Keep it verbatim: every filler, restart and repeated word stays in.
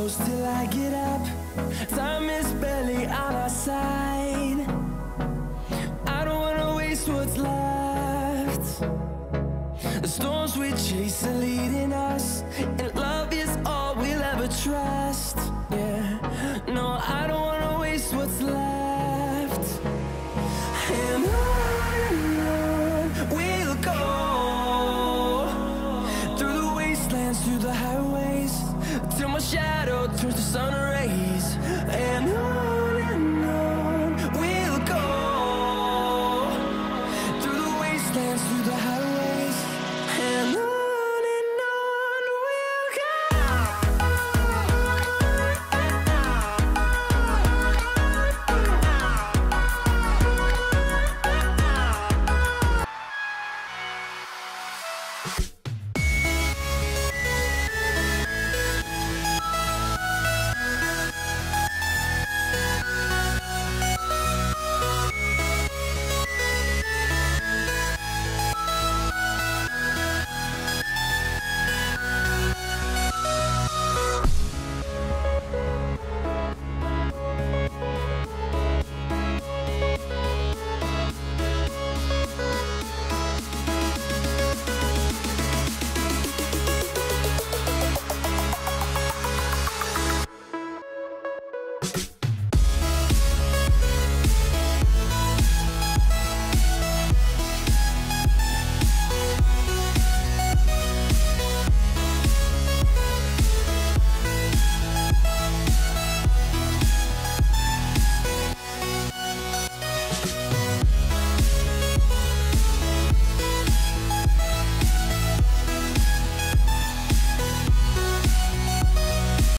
close till I get up. Time is barely on our side. I don't wanna waste what's left. The storms we chase are leading us, and love is all we'll ever trust. Yeah, no, I don't wanna waste what's left. And on and on we'll go, through the wastelands, through the highways, till my shadow turns to sun rays.